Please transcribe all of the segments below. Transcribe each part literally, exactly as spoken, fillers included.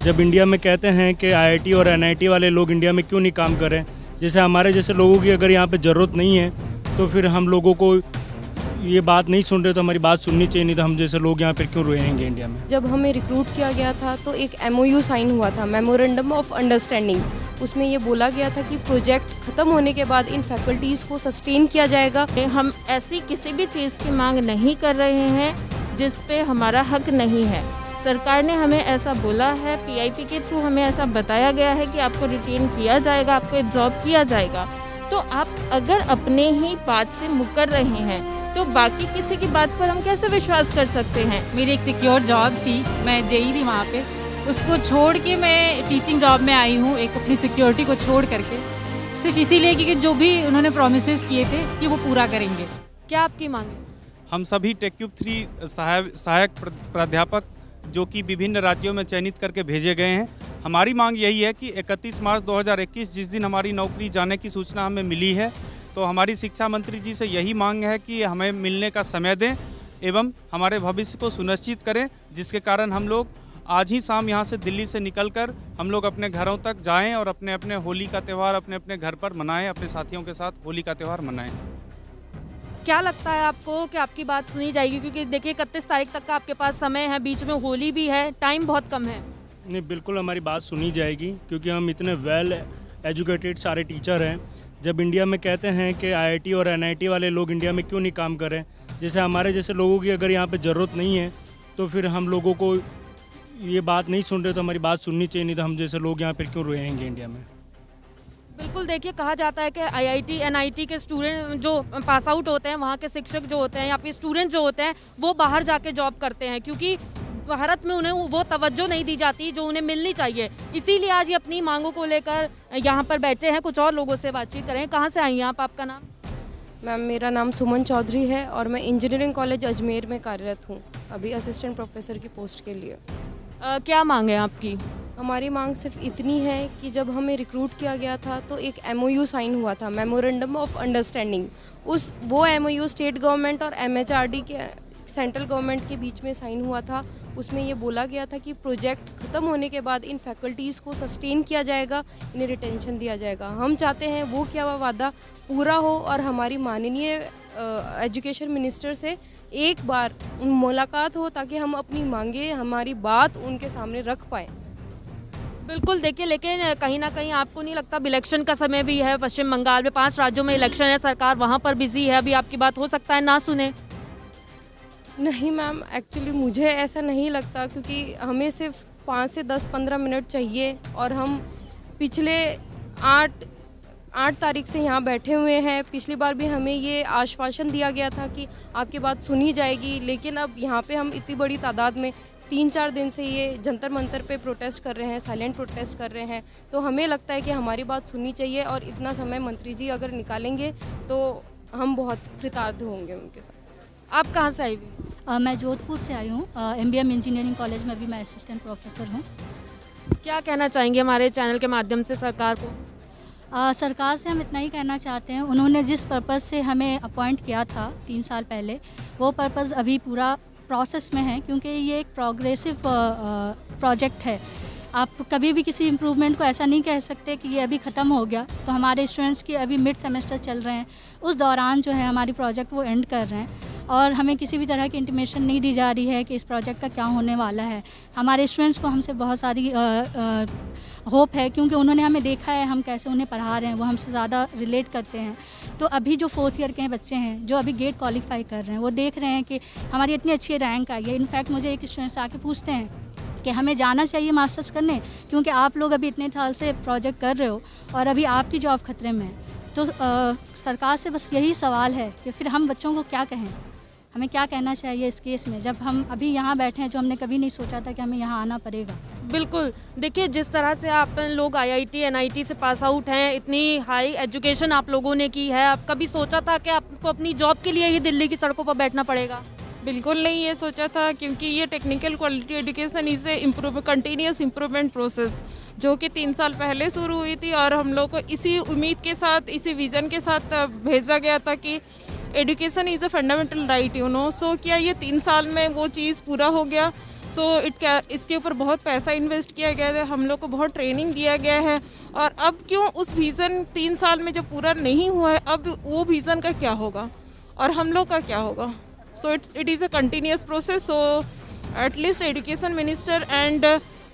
जब इंडिया में कहते हैं कि आईआईटी और एनआईटी वाले लोग इंडिया में क्यों नहीं काम कर रहे, जैसे हमारे जैसे लोगों की अगर यहाँ पे ज़रूरत नहीं है तो फिर हम लोगों को ये बात नहीं सुन रहे तो हमारी बात सुननी चाहिए, नहीं तो हम जैसे लोग यहाँ पर क्यों रहेंगे इंडिया में। जब हमें रिक्रूट किया गया था तो एक एमओयू साइन हुआ था, मेमोरेंडम ऑफ अंडरस्टैंडिंग। उसमें ये बोला गया था कि प्रोजेक्ट ख़त्म होने के बाद इन फैकल्टीज़ को सस्टेन किया जाएगा। हम ऐसी किसी भी चीज़ की मांग नहीं कर रहे हैं जिस पे हमारा हक नहीं है। सरकार ने हमें ऐसा बोला है, पीआईपी के थ्रू हमें ऐसा बताया गया है कि आपको रिटेन किया जाएगा, आपको एब्जॉर्ब किया जाएगा। तो आप अगर अपने ही बात से मुकर रहे हैं तो बाकी किसी की बात पर हम कैसे विश्वास कर सकते हैं। मेरी एक सिक्योर जॉब थी, मैं जेई थी वहाँ पे, उसको छोड़ के मैं टीचिंग जॉब में आई हूँ, एक अपनी सिक्योरिटी को छोड़ करके, सिर्फ इसीलिए कि जो भी उन्होंने प्रोमिसेस किए थे कि वो पूरा करेंगे। क्या आपकी मांग है? हम सभी टेक्यूब थ्री सहायक सहायक प्राध्यापक जो कि विभिन्न राज्यों में चयनित करके भेजे गए हैं, हमारी मांग यही है कि इकतीस मार्च दो हज़ार इक्कीस जिस दिन हमारी नौकरी जाने की सूचना हमें मिली है, तो हमारी शिक्षा मंत्री जी से यही मांग है कि हमें मिलने का समय दें एवं हमारे भविष्य को सुनिश्चित करें, जिसके कारण हम लोग आज ही शाम यहाँ से दिल्ली से निकलकर हम लोग अपने घरों तक जाएं और अपने अपने होली का त्यौहार अपने अपने घर पर मनाएं, अपने साथियों के साथ होली का त्यौहार मनाएं। क्या लगता है आपको कि आपकी बात सुनी जाएगी? क्योंकि देखिए इकतीस तारीख तक का आपके पास समय है, बीच में होली भी है, टाइम बहुत कम है। नहीं, बिल्कुल हमारी बात सुनी जाएगी क्योंकि हम इतने वेल एजुकेटेड सारे टीचर हैं। जब इंडिया में कहते हैं कि आईआईटी और एनआईटी वाले लोग इंडिया में क्यों नहीं काम कर रहे, जैसे हमारे जैसे लोगों की अगर यहाँ पे ज़रूरत नहीं है तो फिर हम लोगों को ये बात नहीं सुन रहे तो हमारी बात सुननी चाहिए, नहीं तो हम जैसे लोग यहाँ पर क्यों रहेंगे इंडिया में। बिल्कुल, देखिए कहा जाता है कि आईआईटी एनआईटी के स्टूडेंट जो पास आउट होते हैं, वहाँ के शिक्षक जो होते हैं या फिर स्टूडेंट जो होते हैं वो बाहर जाके जॉब करते हैं क्योंकि भारत में उन्हें वो तवज्जो नहीं दी जाती जो उन्हें मिलनी चाहिए। इसीलिए आज ये अपनी मांगों को लेकर यहाँ पर बैठे हैं। कुछ और लोगों से बातचीत करें। कहाँ से आई हैं आप? आपका नाम? मैम, मेरा नाम सुमन चौधरी है और मैं इंजीनियरिंग कॉलेज अजमेर में कार्यरत हूँ, अभी असिस्टेंट प्रोफेसर की पोस्ट के लिए। आ, क्या मांग है आपकी? हमारी मांग सिर्फ इतनी है कि जब हमें रिक्रूट किया गया था तो एक एमओयू साइन हुआ था, मेमोरेंडम ऑफ अंडरस्टैंडिंग। उस वो एमओयू स्टेट गवर्नमेंट और एमएचआरडी के सेंट्रल गवर्नमेंट के बीच में साइन हुआ था। उसमें ये बोला गया था कि प्रोजेक्ट ख़त्म होने के बाद इन फैकल्टीज़ को सस्टेन किया जाएगा, इन्हें रिटेंशन दिया जाएगा। हम चाहते हैं वो क्या हुआ वादा पूरा हो और हमारी माननीय एजुकेशन मिनिस्टर से एक बार मुलाकात हो ताकि हम अपनी मांगे, हमारी बात उनके सामने रख पाएँ। बिल्कुल, देखिए लेकिन कहीं ना कहीं आपको नहीं लगता इलेक्शन का समय भी है? पश्चिम बंगाल में पांच राज्यों में इलेक्शन है, सरकार वहां पर बिजी है, अभी आपकी बात हो सकता है ना सुने। नहीं मैम, एक्चुअली मुझे ऐसा नहीं लगता क्योंकि हमें सिर्फ पाँच से दस पंद्रह मिनट चाहिए और हम पिछले आठ आठ तारीख से यहाँ बैठे हुए हैं। पिछली बार भी हमें ये आश्वासन दिया गया था कि आपकी बात सुनी जाएगी, लेकिन अब यहाँ पे हम इतनी बड़ी तादाद में तीन चार दिन से ये जंतर मंतर पे प्रोटेस्ट कर रहे हैं, साइलेंट प्रोटेस्ट कर रहे हैं, तो हमें लगता है कि हमारी बात सुननी चाहिए और इतना समय मंत्री जी अगर निकालेंगे तो हम बहुत कृतार्थ होंगे उनके साथ। आप कहाँ से आई हुई? Uh, मैं जोधपुर से आई हूँ, एमबीएम इंजीनियरिंग कॉलेज में अभी मैं असिस्टेंट प्रोफेसर हूँ। क्या कहना चाहेंगे हमारे चैनल के माध्यम से सरकार को? uh, सरकार से हम इतना ही कहना चाहते हैं, उन्होंने जिस पर्पज़ से हमें अपॉइंट किया था तीन साल पहले, वो पर्पज़ अभी पूरा प्रोसेस में है क्योंकि ये एक प्रोग्रेसिव प्रोजेक्ट है। आप कभी भी किसी इम्प्रूवमेंट को ऐसा नहीं कह सकते कि ये अभी ख़त्म हो गया। तो हमारे स्टूडेंट्स की अभी मिड सेमेस्टर चल रहे हैं, उस दौरान जो है हमारी प्रोजेक्ट वो एंड कर रहे हैं और हमें किसी भी तरह की इंटीमेशन नहीं दी जा रही है कि इस प्रोजेक्ट का क्या होने वाला है। हमारे स्टूडेंट्स को हमसे बहुत सारी आ, आ, होप है क्योंकि उन्होंने हमें देखा है हम कैसे उन्हें पढ़ा रहे हैं, वो हमसे ज़्यादा रिलेट करते हैं। तो अभी जो फोर्थ ईयर के बच्चे हैं जो अभी गेट क्वालिफाई कर रहे हैं, वो देख रहे हैं कि हमारी इतनी अच्छी रैंक आई है। इनफैक्ट मुझे एक स्टूडेंट से आके पूछते हैं कि हमें जाना चाहिए मास्टर्स करने क्योंकि आप लोग अभी इतने साल से प्रोजेक्ट कर रहे हो और अभी आपकी जॉब खतरे में है। तो आ, सरकार से बस यही सवाल है कि फिर हम बच्चों को क्या कहें, हमें क्या कहना चाहिए इस केस में, जब हम अभी यहाँ बैठे हैं जो हमने कभी नहीं सोचा था कि हमें यहाँ आना पड़ेगा। बिल्कुल, देखिए जिस तरह से आप लोग आईआईटी एनआईटी से पास आउट हैं, इतनी हाई एजुकेशन आप लोगों ने की है, आप कभी सोचा था कि आपको अपनी जॉब के लिए ही दिल्ली की सड़कों पर बैठना पड़ेगा? बिल्कुल नहीं ये सोचा था क्योंकि ये technical quality education is a improve continuous improvement process जो कि तीन साल पहले शुरू हुई थी और हम लोग को इसी उम्मीद के साथ, इसी विज़न के साथ भेजा गया था कि education is a fundamental right, you know. So क्या ये तीन साल में वो चीज़ पूरा हो गया? सो इट क्या इसके ऊपर बहुत पैसा इन्वेस्ट किया गया है, हम लोग को बहुत ट्रेनिंग दिया गया है। और अब क्यों उस विज़न तीन साल में जो पूरा नहीं हुआ है, अब वो विज़न का क्या होगा और हम लोग का क्या होगा। So it's it is a continuous process. So at least education minister and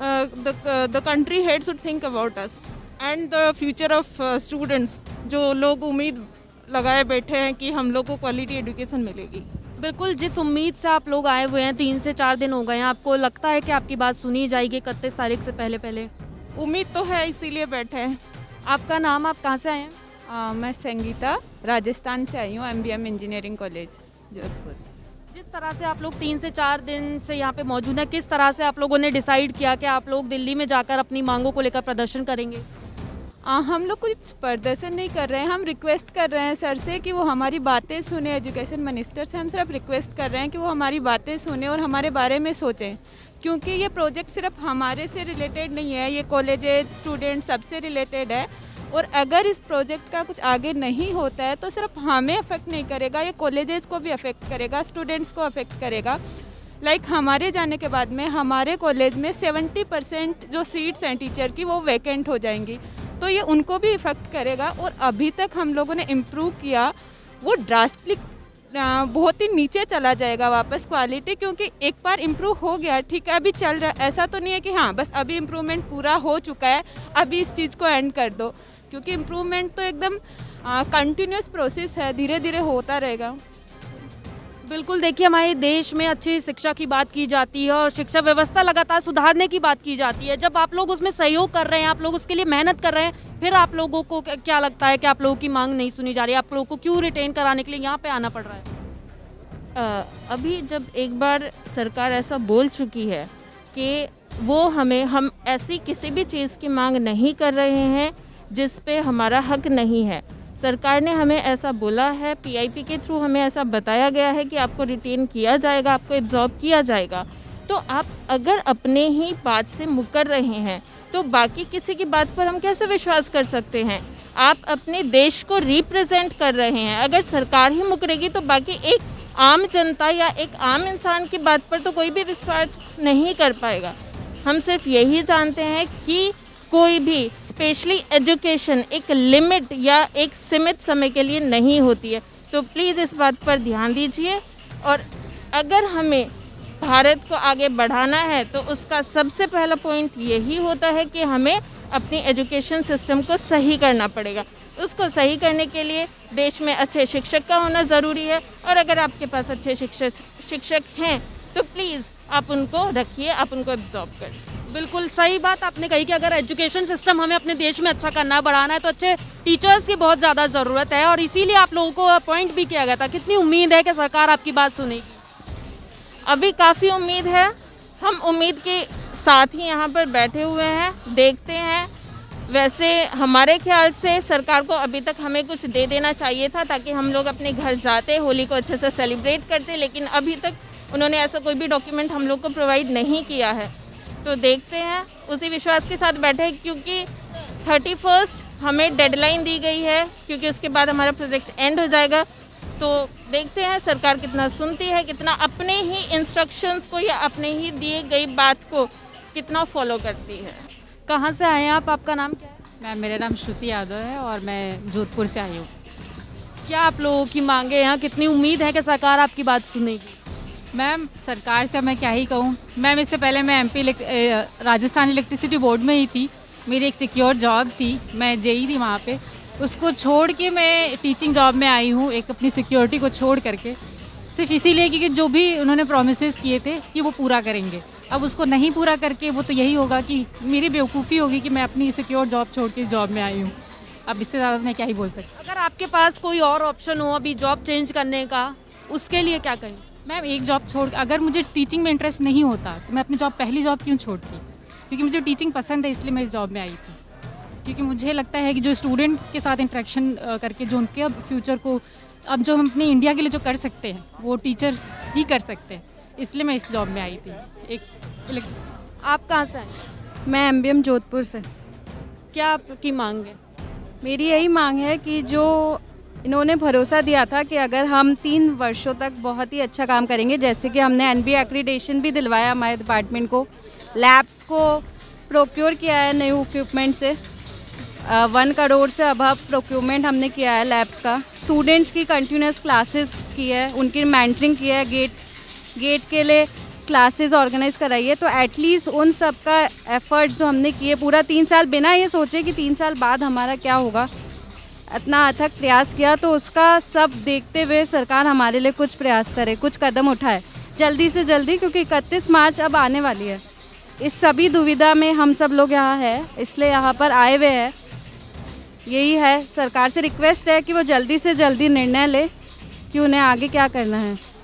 the country head should think about us and the future of students, जो लोग उम्मीद लगाए बैठे हैं कि हम लोग को क्वालिटी एजुकेशन मिलेगी। बिल्कुल, जिस उम्मीद से आप लोग आए हुए हैं, तीन से चार दिन हो गए हैं, आपको लगता है कि आपकी बात सुनी जाएगी इकतीस तारीख से पहले पहले? उम्मीद तो है, इसीलिए बैठे हैं। आपका नाम, आप कहाँ से आए हैं? आ, मैं संगीता राजस्थान से आई हूँ, एमबीएम इंजीनियरिंग कॉलेज जोधपुर। जिस तरह से आप लोग तीन से चार दिन से यहाँ पे मौजूद हैं, किस तरह से आप लोगों ने डिसाइड किया कि आप लोग दिल्ली में जाकर अपनी मांगों को लेकर प्रदर्शन करेंगे? आ, हम लोग कुछ प्रदर्शन नहीं कर रहे हैं, हम रिक्वेस्ट कर रहे हैं सर से कि वो हमारी बातें सुने। एजुकेशन मिनिस्टर से हम सिर्फ रिक्वेस्ट कर रहे हैं कि वो हमारी बातें सुने और हमारे बारे में सोचें, क्योंकि ये प्रोजेक्ट सिर्फ हमारे से रिलेटेड नहीं है, ये कॉलेजेस, स्टूडेंट सबसे रिलेटेड है। और अगर इस प्रोजेक्ट का कुछ आगे नहीं होता है तो सिर्फ हमें अफेक्ट नहीं करेगा, ये कॉलेजेस को भी अफेक्ट करेगा, स्टूडेंट्स को अफेक्ट करेगा। लाइक like, हमारे जाने के बाद में हमारे कॉलेज में सेवेंटी परसेंट जो सीट्स हैं टीचर की वो वैकेंट हो जाएंगी, तो ये उनको भी इफ़ेक्ट करेगा। और अभी तक हम लोगों ने इम्प्रूव किया, वो ड्रास्टिक बहुत ही नीचे चला जाएगा वापस क्वालिटी, क्योंकि एक बार इम्प्रूव हो गया, ठीक है, अभी चल रहा है। ऐसा तो नहीं है कि हाँ बस अभी इम्प्रूवमेंट पूरा हो चुका है, अभी इस चीज़ को एंड कर दो, क्योंकि इम्प्रूवमेंट तो एकदम कंटिन्यूस प्रोसेस है, धीरे धीरे होता रहेगा। बिल्कुल, देखिए हमारे देश में अच्छी शिक्षा की बात की जाती है और शिक्षा व्यवस्था लगातार सुधारने की बात की जाती है। जब आप लोग उसमें सहयोग कर रहे हैं, आप लोग उसके लिए मेहनत कर रहे हैं, फिर आप लोगों को क्या लगता है कि आप लोगों की मांग नहीं सुनी जा रही है? आप लोगों को क्यों रिटेन कराने के लिए यहाँ पे आना पड़ रहा है? आ, अभी जब एक बार सरकार ऐसा बोल चुकी है कि वो हमें हम ऐसी किसी भी चीज़ की मांग नहीं कर रहे हैं जिस पे हमारा हक नहीं है, सरकार ने हमें ऐसा बोला है, पीआईपी के थ्रू हमें ऐसा बताया गया है कि आपको रिटेन किया जाएगा, आपको एब्जॉर्ब किया जाएगा, तो आप अगर अपने ही बात से मुकर रहे हैं तो बाकी किसी की बात पर हम कैसे विश्वास कर सकते हैं? आप अपने देश को रिप्रेजेंट कर रहे हैं, अगर सरकार ही मुकरेगी तो बाकी एक आम जनता या एक आम इंसान की बात पर तो कोई भी विश्वास नहीं कर पाएगा। हम सिर्फ यही जानते हैं कि कोई भी स्पेशली एजुकेशन एक लिमिट या एक सीमित समय के लिए नहीं होती है, तो प्लीज़ इस बात पर ध्यान दीजिए। और अगर हमें भारत को आगे बढ़ाना है तो उसका सबसे पहला पॉइंट यही होता है कि हमें अपनी एजुकेशन सिस्टम को सही करना पड़ेगा। उसको सही करने के लिए देश में अच्छे शिक्षक का होना ज़रूरी है, और अगर आपके पास अच्छे शिक्षक शिक्षक हैं तो प्लीज़ आप उनको रखिए, आप उनको एब्जॉर्ब करें। बिल्कुल सही बात आपने कही कि अगर एजुकेशन सिस्टम हमें अपने देश में अच्छा करना बढ़ाना है तो अच्छे टीचर्स की बहुत ज़्यादा ज़रूरत है, और इसीलिए आप लोगों को अपॉइंट भी किया गया था। कितनी उम्मीद है कि सरकार आपकी बात सुनेगी? अभी काफ़ी उम्मीद है, हम उम्मीद के साथ ही यहाँ पर बैठे हुए हैं, देखते हैं। वैसे हमारे ख्याल से सरकार को अभी तक हमें कुछ दे देना चाहिए था ताकि हम लोग अपने घर जाते, होली को अच्छे से सेलिब्रेट करते, लेकिन अभी तक उन्होंने ऐसा कोई भी डॉक्यूमेंट हम लोग को प्रोवाइड नहीं किया है। तो देखते हैं, उसी विश्वास के साथ बैठे, क्योंकि थर्टी फर्स्ट हमें डेडलाइन दी गई है, क्योंकि उसके बाद हमारा प्रोजेक्ट एंड हो जाएगा। तो देखते हैं सरकार कितना सुनती है, कितना अपने ही इंस्ट्रक्शंस को या अपने ही दिए गई बात को कितना फॉलो करती है। कहाँ से आए हैं आप? आपका नाम क्या है? मैम मेरा नाम श्रुति यादव है और मैं जोधपुर से आई हूँ। क्या आप लोगों की मांगे यहाँ, कितनी उम्मीद है कि सरकार आपकी बात सुनेगी? मैम सरकार से मैं क्या ही कहूँ मैम, इससे पहले मैं एमपी राजस्थान इलेक्ट्रिसिटी बोर्ड में ही थी, मेरी एक सिक्योर जॉब थी, मैं जेई थी वहाँ पे, उसको छोड़ के मैं टीचिंग जॉब में आई हूँ, एक अपनी सिक्योरिटी को छोड़ करके, सिर्फ इसीलिए क्योंकि जो भी उन्होंने प्रोमिसेस किए थे कि वो पूरा करेंगे। अब उसको नहीं पूरा करके वो तो यही होगा कि मेरी बेवकूफ़ी होगी कि मैं अपनी सिक्योर जॉब छोड़ के इस जॉब में आई हूँ। अब इससे ज़्यादा मैं क्या ही बोल सकती। अगर आपके पास कोई और ऑप्शन हो अभी जॉब चेंज करने का, उसके लिए क्या कहें? मैम एक जॉब छोड़, अगर मुझे टीचिंग में इंटरेस्ट नहीं होता तो मैं अपनी जॉब पहली जॉब क्यों छोड़ती? क्योंकि मुझे टीचिंग पसंद है, इसलिए मैं इस जॉब में आई थी। क्योंकि मुझे लगता है कि जो स्टूडेंट के साथ इंटरेक्शन करके जो उनके अब फ्यूचर को, अब जो हम अपने इंडिया के लिए जो कर सकते हैं वो टीचर्स ही कर सकते हैं, इसलिए मैं इस जॉब में आई थी। एक आप कहाँ से आए? मैं एमबीएम जोधपुर से। क्या आपकी मांग है? मेरी यही मांग है कि जो इन्होंने भरोसा दिया था कि अगर हम तीन वर्षों तक बहुत ही अच्छा काम करेंगे, जैसे कि हमने एन बी ए एक्रीडेशन भी दिलवाया हमारे डिपार्टमेंट को, लैब्स को प्रोक्योर किया है न्यू इक्विपमेंट से, वन करोड़ से अबव प्रोक्योरमेंट हमने किया है लैब्स का, स्टूडेंट्स की कंटिन्यूस क्लासेस की है, उनकी मेंटरिंग की है, गेट गेट के लिए क्लासेस ऑर्गेनाइज कराई है। तो एटलीस्ट उन सब का एफर्ट्स जो हमने किए पूरा तीन साल, बिना ये सोचे कि तीन साल बाद हमारा क्या होगा, इतना अथक प्रयास किया, तो उसका सब देखते हुए सरकार हमारे लिए कुछ प्रयास करे, कुछ कदम उठाए जल्दी से जल्दी, क्योंकि इकतीस मार्च अब आने वाली है। इस सभी दुविधा में हम सब लोग यहाँ हैं, इसलिए यहाँ पर आए हुए हैं। यही है, सरकार से रिक्वेस्ट है कि वो जल्दी से जल्दी निर्णय ले कि उन्हें आगे क्या करना है।